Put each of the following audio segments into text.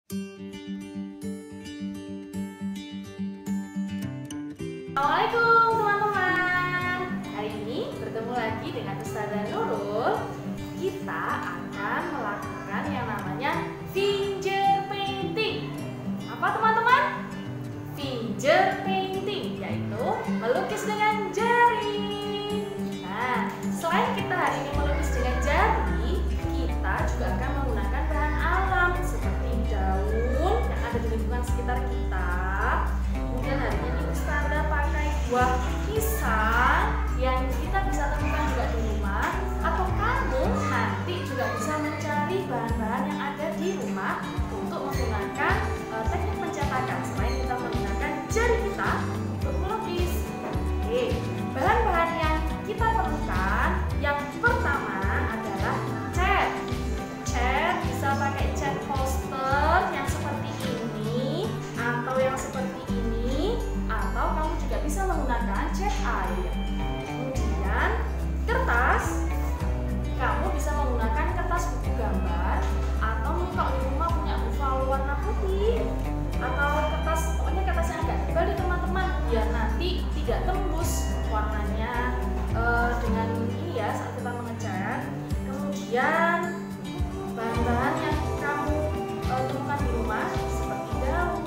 Assalamualaikum teman-teman. Hari ini bertemu lagi dengan Ustazah Nurul. Kita akan melakukan yang namanya finger painting. Apa teman-teman? Finger painting, yaitu melukis dengan jari. Nah, selain kita hari ini melukis dengan jari, kita juga akan menggunakan bahan alam seperti daun yang ada di lingkungan sekitar kita. Kemudian hari ini Ustazah pakai buah pisang yang kita bisa temukan juga di rumah, atau kamu nanti juga bisa mencari bahan-bahan yang ada di rumah untuk menggunakan teknik pencetakan selain kita menggunakan jari kita untuk melukis. Oke, bahan-bahan yang kita perlukan yang pertama adalah cat. Cat bisa pakai cat poster yang seperti ini atau yang seperti ini, atau kamu juga bisa menggunakan cat air. Kemudian kertas, kamu bisa menggunakan kertas buku gambar, atau kalau di rumah punya buffalo warna putih, atau kertas, pokoknya kertas yang agak tebal di teman-teman, biar nanti tidak tembus warnanya dengan ini ya saat kita mengecat. Kemudian bahan-bahan yang kamu temukan di rumah seperti daun,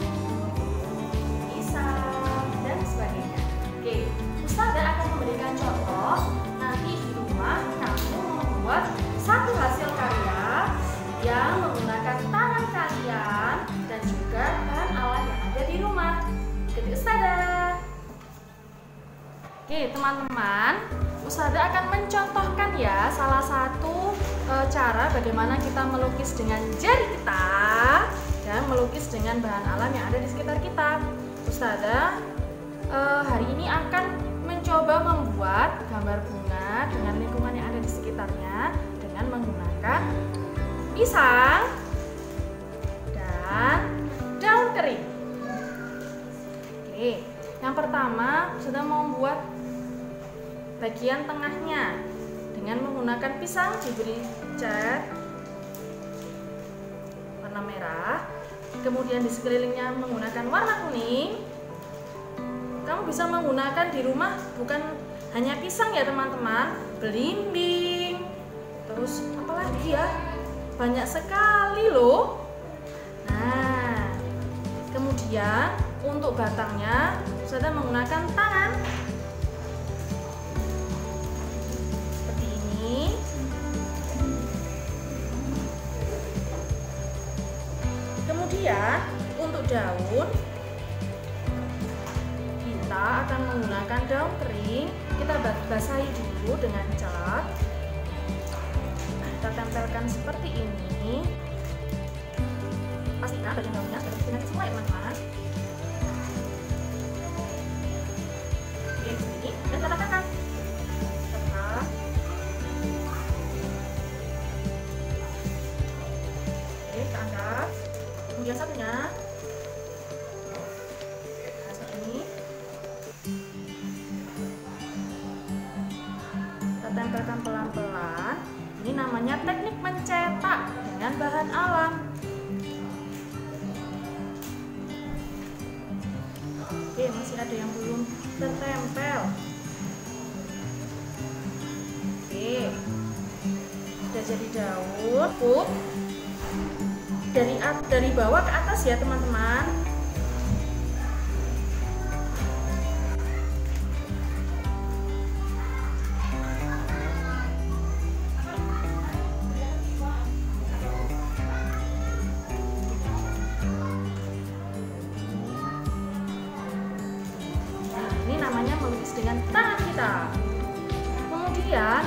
pisang, dan sebagainya. Oke, Ustazah akan memberikan contoh. Nanti di rumah kamu membuat satu hasil karya yang menggunakan tangan kalian dan juga bahan alat yang ada di rumah. Ikuti Ustazah. Oke teman-teman, Ustazah akan mencontohkan ya salah satu cara bagaimana kita melukis dengan jari kita dan melukis dengan bahan alam yang ada di sekitar kita. Ustazah hari ini akan mencoba membuat gambar bunga dengan lingkungan yang ada di sekitarnya dengan menggunakan pisang dan daun kering. Oke, yang pertama Ustazah mau membuat bagian tengahnya dengan menggunakan pisang diberi cat warna merah, kemudian di sekelilingnya menggunakan warna kuning. Kamu bisa menggunakan di rumah bukan hanya pisang ya teman-teman, belimbing, terus apalagi ya, banyak sekali loh. Nah, kemudian untuk batangnya Ustazah menggunakan tangan seperti ini. Kemudian untuk daun kita akan menggunakan daun kering. Kita basahi dulu dengan cat. Kita tempelkan seperti ini. Pastikan bagian daunnya sudah dengan semua ya teman-teman. Oke, ini dan kita tekan. Tekan. Oke, kita angkat. Kemudian satunya. Nah, seperti ini. Kita tempelkan pelan-pelan. Ini namanya teknik mencetak dengan bahan alam. Oke, masih ada yang belum tertempel. Oke, sudah jadi daun. Dari bawah ke atas ya teman-teman. Dengan tangan kita. Kemudian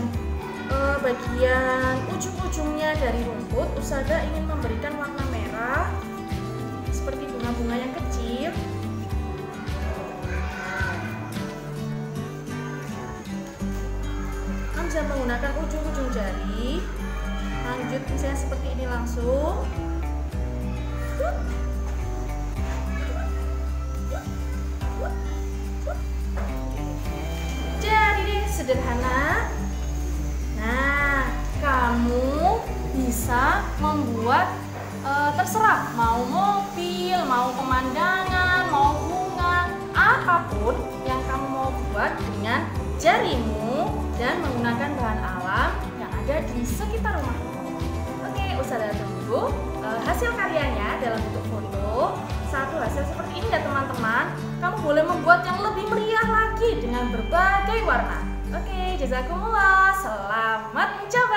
bagian ujung-ujungnya dari rumput Ustazah ingin memberikan warna merah seperti bunga-bunga yang kecil. Kamu bisa menggunakan ujung-ujung jari. Lanjut misalnya seperti ini langsung. Sederhana. Nah, kamu bisa membuat terserah, mau mobil, mau pemandangan, mau bunga, apapun yang kamu mau buat dengan jarimu dan menggunakan bahan alam yang ada di sekitar rumahmu. Oke, Ustazah tunggu hasil karyanya dalam bentuk foto. Satu hasil seperti ini ya teman-teman. Kamu boleh membuat yang lebih meriah lagi dengan berbagai warna. Oke, jazakumullah. Selamat mencoba.